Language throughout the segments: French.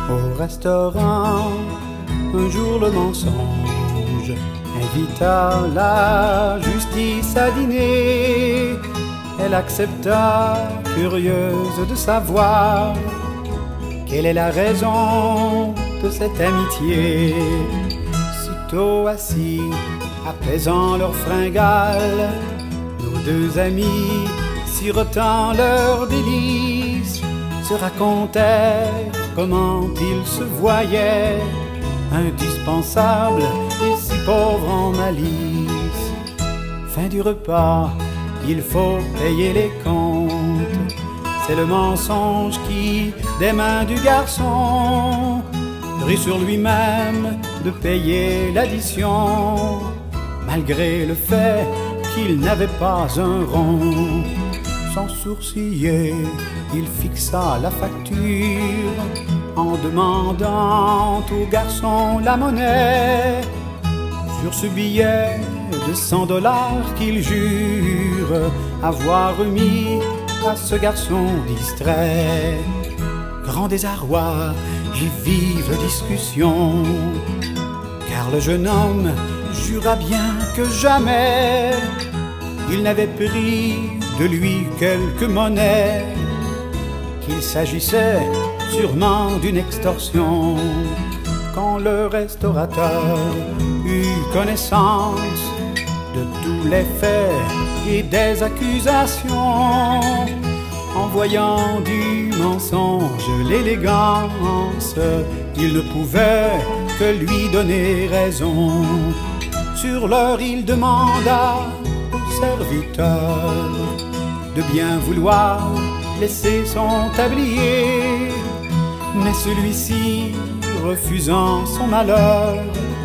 Au restaurant, un jour le mensonge invita la justice à dîner. Elle accepta, curieuse de savoir quelle est la raison de cette amitié. Sitôt assis, apaisant leurs fringales, nos deux amis, sirotant leurs délices, se racontèrent comment ils se voyaient, indispensables et si pauvres en malice. Fin du repas, il faut payer les comptes. C'est le mensonge qui, des mains du garçon, prit sur lui-même de payer l'addition, malgré le fait qu'il n'avait pas un rond. Sans sourciller, il fixa la facture en demandant au garçon la monnaie sur ce billet de 100 $ qu'il jure avoir remis à ce garçon distrait. Grand désarroi et vive discussion, car le jeune homme jura bien que jamais il n'avait pris de lui quelque monnaie, qu'il s'agissait sûrement d'une extorsion. Quand le restaurateur eut connaissance de tous les faits et des accusations, en voyant du mensonge l'élégance, il ne pouvait que lui donner raison. Sur l'heure, il demanda au serviteur de bien vouloir laisser son tablier, mais celui-ci, refusant son malheur,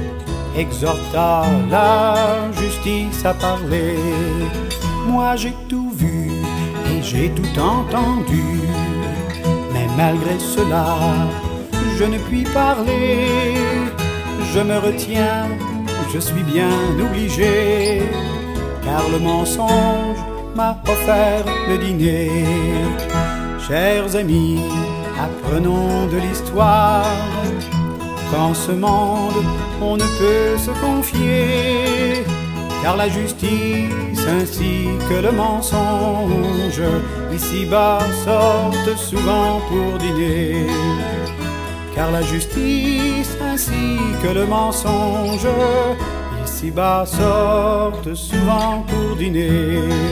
exhorta la justice à parler. Moi j'ai tout vu et j'ai tout entendu, mais malgré cela, je ne puis parler. Je me retiens, je suis bien obligé, car le mensonge m'a offert le dîner. Chers amis, apprenons de l'histoire qu'en ce monde on ne peut se confier, car la justice ainsi que le mensonge ici-bas sortent souvent pour dîner. Car la justice ainsi que le mensonge ici-bas sortent souvent pour dîner.